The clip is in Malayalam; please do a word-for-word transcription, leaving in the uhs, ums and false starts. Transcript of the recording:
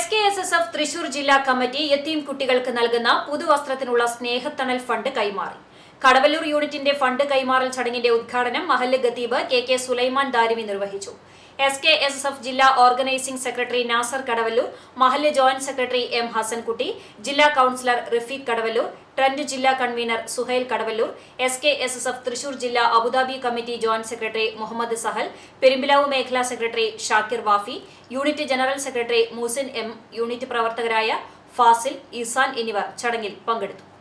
S K S S F Thrissur ജില്ലാ കമ്മിറ്റി യത്തീം കുട്ടികൾക്ക് നൽകുന്ന പുതുവസ്ത്രത്തിനുള്ള സ്നേഹത്തണൽ ഫണ്ട് കൈമാറി. കടവല്ലൂർ യൂണിറ്റിന്റെ ഫണ്ട് കൈമാറൽ ചടങ്ങിന്റെ ഉദ്ഘാടനം മഹല്ല് ഖത്തീബ് കെ കെ സുലൈമാൻ ദാരിമി നിർവഹിച്ചു. S K S S F ജില്ലാ ഓർഗനൈസിംഗ് സെക്രട്ടറി നാസർ കടവല്ലൂർ, മഹല്ല് ജോയിന്റ് സെക്രട്ടറി എം ഹസൻകുട്ടി, ജില്ലാ കൌൺസിലർ റഫീഖ് കടവല്ലൂർ, ട്രെൻഡ് ജില്ലാ convener Suhail Kadavallur, S K S S F Thrissur ജില്ലാ Abu Dhabi committee joint secretary Muhammad Sahal, Perumpilavu മേഖലാ secretary Shakir Wafy, unit general secretary Musin M, unit പ്രവർത്തകരായ ഫാസിൽ, ഇസാൻ എന്നിവർ ചടങ്ങിൽ പങ്കെടുത്തു.